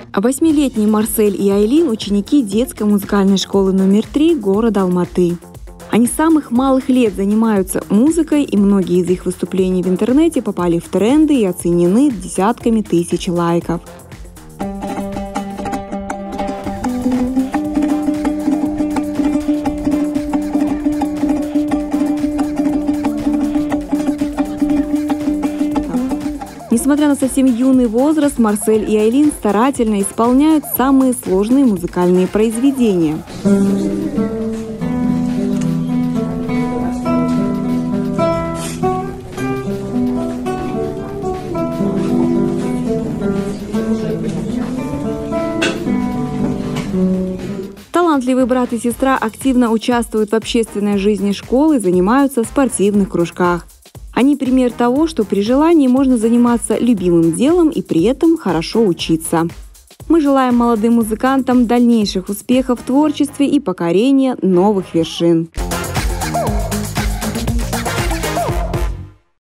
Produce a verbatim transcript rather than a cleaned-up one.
Восьмилетний Марсель и Айлин – ученики детской музыкальной школы номер три города Алматы. Они с самых малых лет занимаются музыкой, и многие из их выступлений в интернете попали в тренды и оценены десятками тысяч лайков. Несмотря на совсем юный возраст, Марсель и Айлин старательно исполняют самые сложные музыкальные произведения. Талантливый брат и сестра активно участвуют в общественной жизни школы и занимаются в спортивных кружках. Они пример того, что при желании можно заниматься любимым делом и при этом хорошо учиться. Мы желаем молодым музыкантам дальнейших успехов в творчестве и покорения новых вершин.